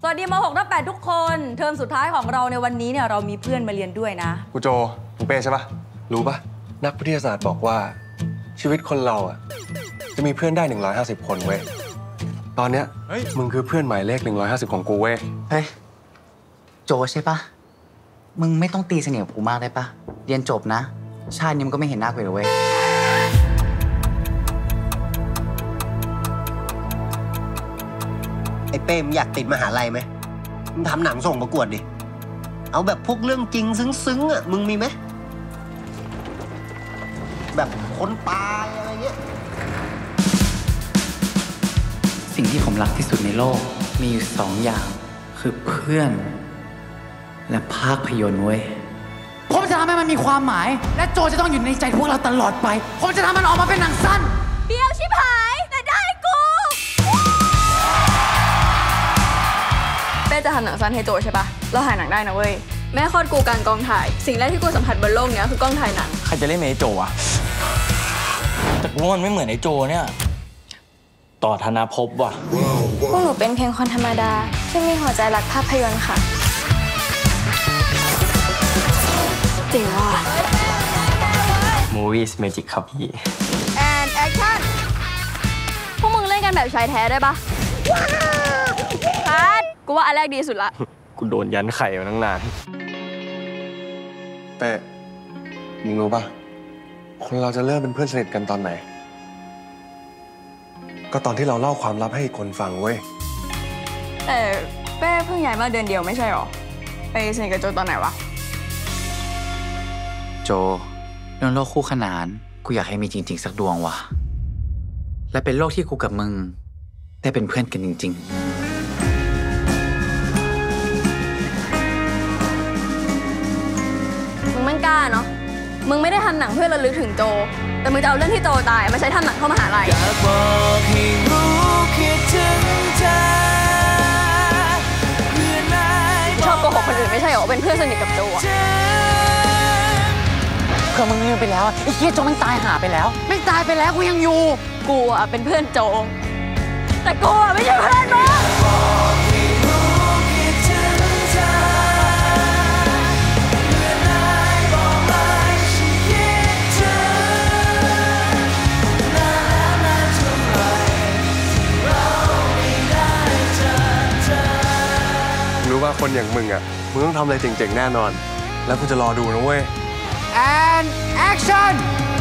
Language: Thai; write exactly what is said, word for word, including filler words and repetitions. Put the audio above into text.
สวัสดีม หก ทับ แปดทุกคนเทอมสุดท้ายของเราในวันนี้เนี่ยเรามีเพื่อนมาเรียนด้วยนะกูโจมึงเป้ใช่ปะรู้ปะนักวิทยาศาสตร์บอกว่าชีวิตคนเราอ่ะจะมีเพื่อนได้หนึ่งร้อยห้าสิบคนเว้ยตอนเนี้ยมึงคือเพื่อนหมายเลขหนึ่งร้อยห้าสิบของกูเว้ยเฮ้ยโจใช่ปะมึงไม่ต้องตีเสนียดกูมากได้ปะเรียนจบนะชาตินี้มันก็ไม่เห็นหน้ากูเลยเว้ยไอ้เป้มอยากติดมหาลัยไหมมึงทำหนังส่งประกวดดิเอาแบบพวกเรื่องจริงซึ้งๆอ่ะมึงมีไหมแบบคนตายอะไรเงี้ยสิ่งที่ผมรักที่สุดในโลกมีอยู่สองอย่างคือเพื่อนและภาพยนตร์เว้ยผมจะทำให้มันมีความหมายและโจจะต้องอยู่ในใจพวกเราตลอดไปผมจะทำมันออกมาเป็นหนังสั้นเบี้ยวชิบหายแต่ได้กูเป้จะทำหนังสั้นให้โจใช่ปะเราถ่ายหนังได้นะเว้ยแม่คลอดกูกลางกองถ่ายสิ่งแรกที่กูสัมผัสบนโลกเนี้ยคือกล้องถ่ายหนังใครจะเล่นเป็นไอ้โจอะแต่กูว่ามันไม่เหมือนไอ้โจเนี่ยต่อธนาภพว่ะพวกหนูเป็นเพียงคนธรรมดาที่มีหัวใจรักภาพยนตร์ค่ะจริงว่ะ Movies Magic ครับพี่ and action พวกมึงเล่นกันแบบชายแท้ได้ปะคัดกูว่าอันแรกดีสุดละกูโดนยันไข่มาตั้งนานเป้มึงรู้ปะคนเราจะเริ่มเป็นเพื่อนสนิทกันตอนไหนก็ตอนที่เราเล่าความลับให้อีกคนฟังเว้ยแต่เป้เพิ่งย้ายมาเดือนเดียวไม่ใช่หรอไปสนิทกับโจตอนไหนวะโจเรื่องโลกคู่ขนานกูอยากให้มีจริงๆสักดวงว่ะและเป็นโลกที่กูกับมึงได้เป็นเพื่อนกันจริงๆมึงไม่กล้าเนาะมึงไม่ได้ทำหนังเพื่อระลึกถึงโจแต่มึงจะเอาเรื่องที่โจตายมาใช้ทำหนังเข้ามหาลัยอยากบอกให้รู้คิดถึงเธอชอบโกหกคนอื่นไม่ใช่หรอเป็นเพื่อนสนิทกับโจอะเพื่อมึงลืมไปแล้วไอ้เหี้ยโจมันตายหาไปแล้วไม่ตายไปแล้วกูยังอยู่กูอะเป็นเพื่อนโจแต่กูอะไม่ใช่เพื่อนมึงรู้ว่าคนอย่างมึงอ่ะมึงต้องทำอะไรเจ๋งๆแน่นอนแล้วกูจะรอดูนะเว้ย and action